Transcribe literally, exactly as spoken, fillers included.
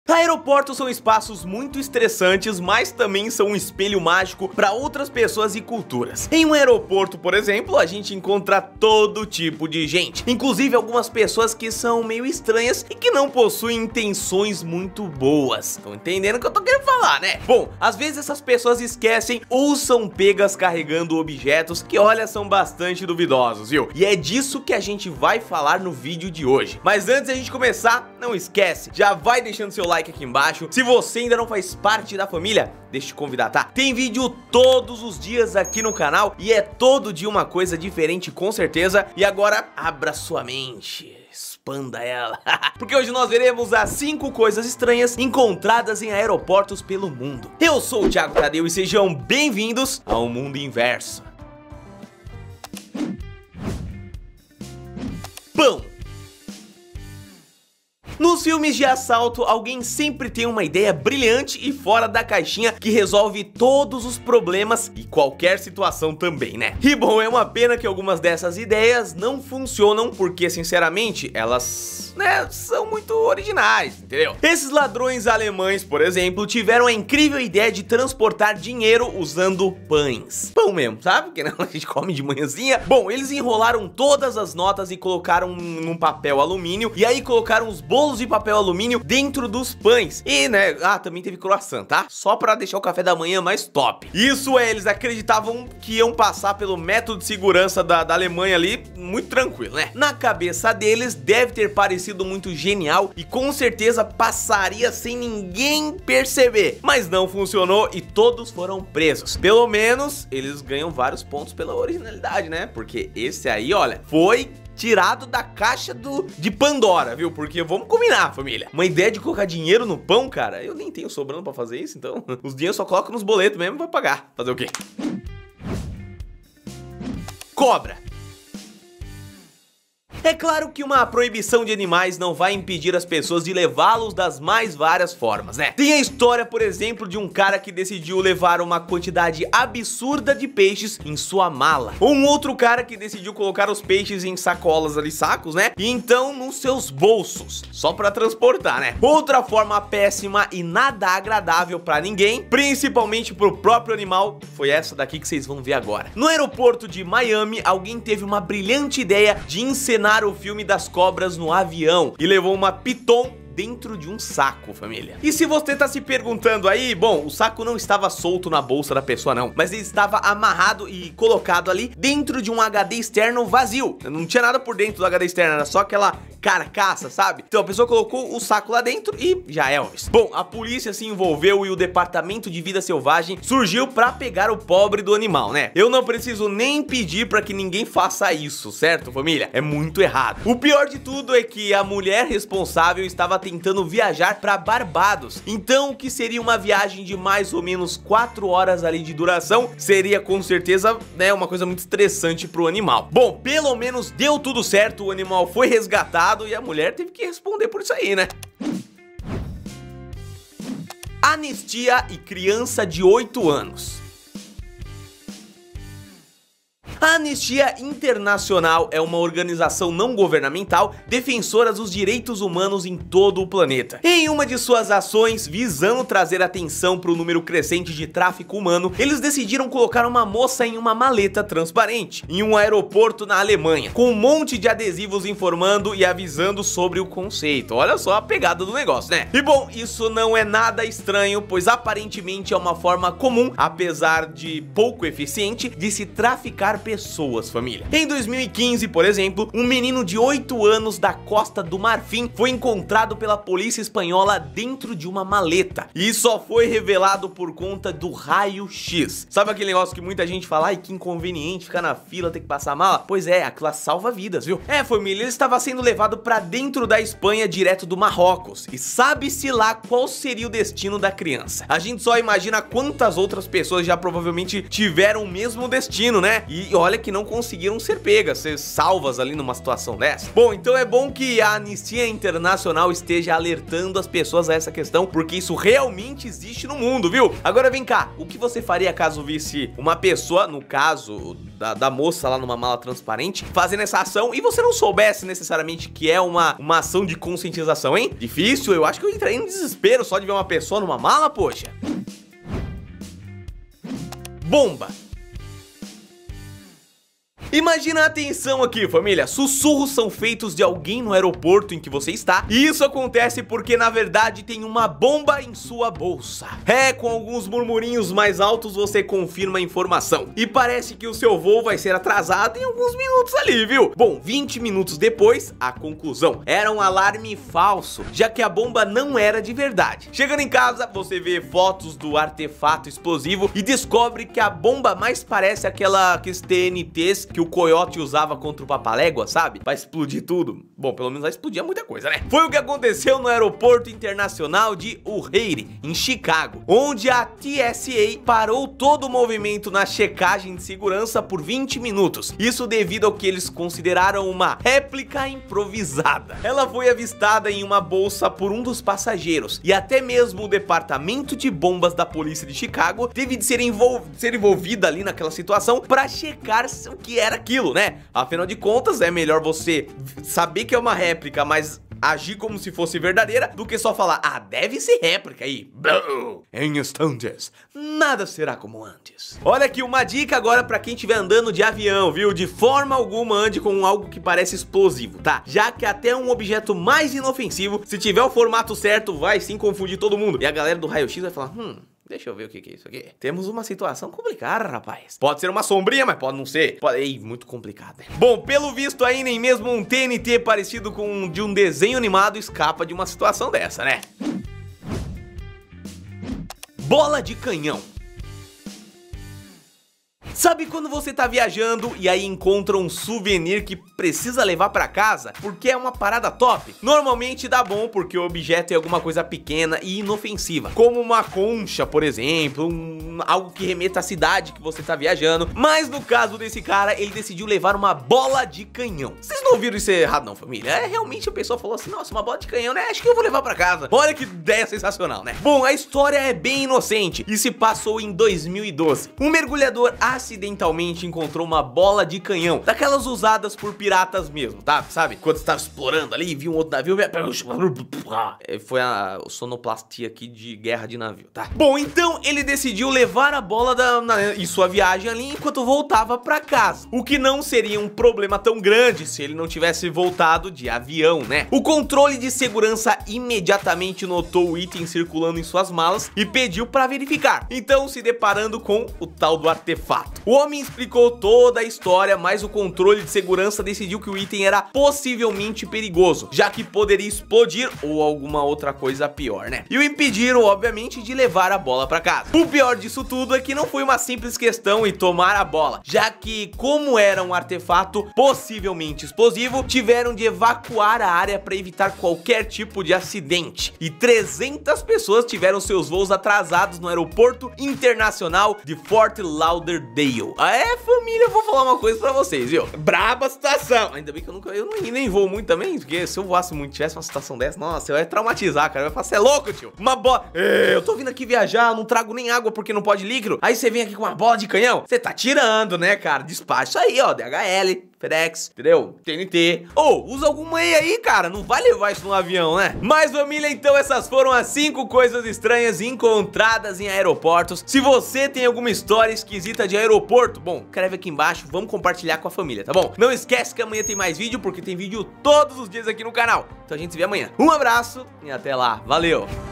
Aeroportos são espaços muito estressantes, mas também são um espelho mágico para outras pessoas e culturas. Em um aeroporto, por exemplo, a gente encontra todo tipo de gente, inclusive algumas pessoas que são meio estranhas e que não possuem intenções muito boas. Estão entendendo o que eu tô querendo falar, né? Bom, às vezes essas pessoas esquecem ou são pegas carregando objetos que, olha, são bastante duvidosos, viu? E é disso que a gente vai falar no vídeo de hoje. Mas antes de a gente começar, não esquece, já vai deixando seu like aqui embaixo. Se você ainda não faz parte da família, deixa eu te convidar, tá? Tem vídeo todos os dias aqui no canal e é todo dia uma coisa diferente, com certeza. E agora, abra sua mente, expanda ela, porque hoje nós veremos as cinco coisas estranhas encontradas em aeroportos pelo mundo. Eu sou o Thiago Tadeu e sejam bem-vindos ao Mundo Inverso. Pão. Nos filmes de assalto, alguém sempre tem uma ideia brilhante e fora da caixinha que resolve todos os problemas e qualquer situação também, né? E bom, é uma pena que algumas dessas ideias não funcionam porque, sinceramente, elas, né, são muito originais, entendeu? Esses ladrões alemães, por exemplo, tiveram a incrível ideia de transportar dinheiro usando pães. Pão mesmo, sabe? Porque não, a gente come de manhãzinha. Bom, eles enrolaram todas as notas e colocaram num papel alumínio e aí colocaram os bolos de papel alumínio dentro dos pães. E, né, ah, também teve croissant, tá? Só pra deixar o café da manhã mais top. Isso é, eles acreditavam que iam passar pelo método de segurança da, da Alemanha ali, muito tranquilo, né? Na cabeça deles, deve ter parecido muito genial e com certeza passaria sem ninguém perceber. Mas não funcionou e todos foram presos. Pelo menos, eles ganham vários pontos pela originalidade, né? Porque esse aí, olha, foi tirado da caixa do, de Pandora, viu? Porque vamos combinar, família. Uma ideia de colocar dinheiro no pão, cara, eu nem tenho sobrando pra fazer isso, então os dinheiros só coloco nos boletos mesmo e vai pagar. Fazer o quê? Cobra. É claro que uma proibição de animais não vai impedir as pessoas de levá-los das mais várias formas, né? Tem a história, por exemplo, de um cara que decidiu levar uma quantidade absurda de peixes em sua mala. Ou um outro cara que decidiu colocar os peixes em sacolas ali, sacos, né? E então nos seus bolsos, só pra transportar, né? Outra forma péssima e nada agradável pra ninguém, principalmente pro próprio animal, foi essa daqui que vocês vão ver agora. No aeroporto de Miami, alguém teve uma brilhante ideia de encenar o filme das cobras no avião e levou uma piton dentro de um saco, família. E se você tá se perguntando aí, bom, o saco não estava solto na bolsa da pessoa não, mas ele estava amarrado e colocado ali dentro de um H D externo vazio. Não tinha nada por dentro do H D externo, era só aquela carcaça, sabe? Então a pessoa colocou o saco lá dentro e já é, Elvis. Bom, a polícia se envolveu e o Departamento de Vida Selvagem surgiu pra pegar o pobre do animal, né? Eu não preciso nem pedir pra que ninguém faça isso, certo, família? É muito errado. O pior de tudo é que a mulher responsável estava tentando viajar pra Barbados. Então, o que seria uma viagem de mais ou menos quatro horas ali de duração, seria com certeza, né, uma coisa muito estressante pro animal. Bom, pelo menos deu tudo certo, o animal foi resgatado e a mulher teve que responder por isso aí, né? Anistia e criança de oito anos. A Anistia Internacional é uma organização não governamental defensora dos direitos humanos em todo o planeta. Em uma de suas ações, visando trazer atenção para o número crescente de tráfico humano, eles decidiram colocar uma moça em uma maleta transparente, em um aeroporto na Alemanha, com um monte de adesivos informando e avisando sobre o conceito. Olha só a pegada do negócio, né? E bom, isso não é nada estranho, pois aparentemente é uma forma comum, apesar de pouco eficiente, de se traficar pessoas. Pessoas, família. Em dois mil e quinze, por exemplo, um menino de oito anos da Costa do Marfim foi encontrado pela polícia espanhola dentro de uma maleta. E só foi revelado por conta do raio-x. Sabe aquele negócio que muita gente fala, ai, que inconveniente ficar na fila, ter que passar a mala? Pois é, aquela salva vidas, viu? É, família, ele estava sendo levado pra dentro da Espanha, direto do Marrocos. E sabe-se lá qual seria o destino da criança. A gente só imagina quantas outras pessoas já provavelmente tiveram o mesmo destino, né? E olha que não conseguiram ser pegas, ser salvas ali numa situação dessa. Bom, então é bom que a Anistia Internacional esteja alertando as pessoas a essa questão, porque isso realmente existe no mundo, viu? Agora vem cá, o que você faria caso visse uma pessoa, no caso da, da moça lá numa mala transparente, fazendo essa ação e você não soubesse necessariamente que é uma, uma ação de conscientização, hein? Difícil? Eu acho que eu entraria em desespero só de ver uma pessoa numa mala, poxa. Bomba. Imagina a atenção aqui, família. Sussurros são feitos de alguém no aeroporto em que você está, e isso acontece porque na verdade tem uma bomba em sua bolsa. É, com alguns murmurinhos mais altos você confirma a informação, e parece que o seu voo vai ser atrasado em alguns minutos ali, viu? Bom, vinte minutos depois, a conclusão: era um alarme falso, já que a bomba não era de verdade. Chegando em casa, você vê fotos do artefato explosivo e descobre que a bomba mais parece aquela, aqueles T N Ts que o Coyote usava contra o Papalégua, sabe? Vai explodir tudo. Bom, pelo menos vai explodir muita coisa, né? Foi o que aconteceu no aeroporto internacional de O'Hare, em Chicago, onde a T S A parou todo o movimento na checagem de segurança por vinte minutos. Isso devido ao que eles consideraram uma réplica improvisada. Ela foi avistada em uma bolsa por um dos passageiros, e até mesmo o departamento de bombas da polícia de Chicago teve de ser, envol ser envolvida ali naquela situação para checar o que era aquilo, né? Afinal de contas, é melhor você saber que é uma réplica, mas agir como se fosse verdadeira, do que só falar, ah, deve ser réplica aí. Em instantes, nada será como antes. Olha aqui uma dica agora pra quem estiver andando de avião, viu? De forma alguma ande com algo que parece explosivo, tá? Já que até um objeto mais inofensivo, se tiver o formato certo, vai sim confundir todo mundo. E a galera do raio-x vai falar, hum... deixa eu ver o que que é isso aqui. Temos uma situação complicada, rapaz. Pode ser uma sombrinha, mas pode não ser. Pode... Ei, muito complicado, né? Bom, pelo visto aí, nem mesmo um T N T parecido com um de um desenho animado escapa de uma situação dessa, né? Bola de canhão. Sabe quando você tá viajando e aí encontra um souvenir que precisa levar pra casa porque é uma parada top? Normalmente dá bom porque o objeto é alguma coisa pequena e inofensiva, como uma concha, por exemplo, um, algo que remeta à cidade que você tá viajando. Mas no caso desse cara, ele decidiu levar uma bola de canhão. Vocês não ouviram isso errado não, família? É, realmente a pessoa falou assim, nossa, uma bola de canhão, né? Acho que eu vou levar pra casa. Olha que ideia sensacional, né? Bom, a história é bem inocente e se passou em dois mil e doze. Um mergulhador acidentalmente encontrou uma bola de canhão, daquelas usadas por piratas mesmo, tá? Sabe? Quando você tava explorando ali, viu um outro navio, foi a sonoplastia aqui de guerra de navio, tá? Bom, então ele decidiu levar a bola da, na, em sua viagem ali enquanto voltava pra casa, o que não seria um problema tão grande se ele não tivesse voltado de avião, né? O controle de segurança imediatamente notou o item circulando em suas malas e pediu pra verificar, então se deparando com o tal do artefato. O homem explicou toda a história, mas o controle de segurança decidiu que o item era possivelmente perigoso, já que poderia explodir ou alguma outra coisa pior, né? E o impediram, obviamente, de levar a bola pra casa. O pior disso tudo é que não foi uma simples questão em tomar a bola, já que, como era um artefato possivelmente explosivo, tiveram de evacuar a área para evitar qualquer tipo de acidente. E trezentas pessoas tiveram seus voos atrasados no aeroporto internacional de Fort Lauderdale. É, família, eu vou falar uma coisa pra vocês, viu? Braba situação. Ainda bem que eu nunca, eu não, nem vou muito também, porque se eu voasse muito, tivesse uma situação dessa, nossa, eu ia traumatizar, cara. Eu ia falar, você é louco, tio? Uma bola... É, eu tô vindo aqui viajar, não trago nem água porque não pode líquido. Aí você vem aqui com uma bola de canhão? Você tá tirando, né, cara? Despacho. Isso aí, ó, D H L... FedEx, entendeu? T N T. Ou, oh, usa alguma aí aí, cara. Não vai levar isso no avião, né? Mas, família, então essas foram as cinco coisas estranhas encontradas em aeroportos. Se você tem alguma história esquisita de aeroporto, bom, escreve aqui embaixo. Vamos compartilhar com a família, tá bom? Não esquece que amanhã tem mais vídeo, porque tem vídeo todos os dias aqui no canal. Então a gente se vê amanhã. Um abraço e até lá. Valeu!